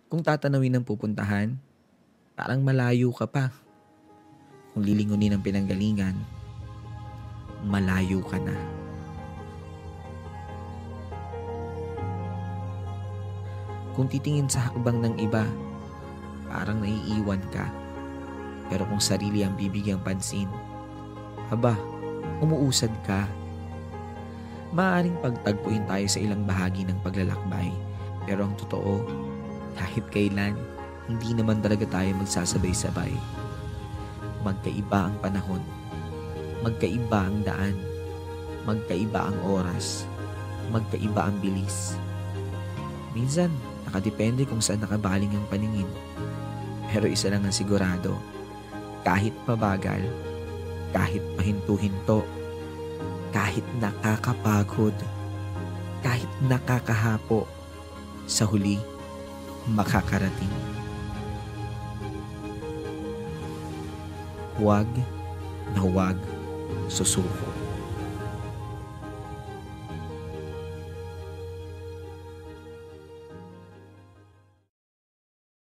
Kung tatanawin ng pupuntahan, parang malayo ka pa. Kung lilingunin ang pinanggalingan, malayo ka na. Kung titingin sa hakbang ng iba, parang naiiwan ka. Pero kung sarili ang bibigyang pansin, aba, umuusad ka. Maaaring pagtagpuin tayo sa ilang bahagi ng paglalakbay. Pero ang totoo, kahit kailan, hindi naman talaga tayo magsasabay-sabay. Magkaiba ang panahon, magkaiba ang daan, magkaiba ang oras, magkaiba ang bilis. Minsan, nakadepende kung saan nakabaling ang paningin. Pero isa lang ang sigurado, kahit mabagal, kahit pahinto-hinto, kahit nakakapagod, kahit nakakahapo, sa huli, makakarating. Huwag na huwag susuko.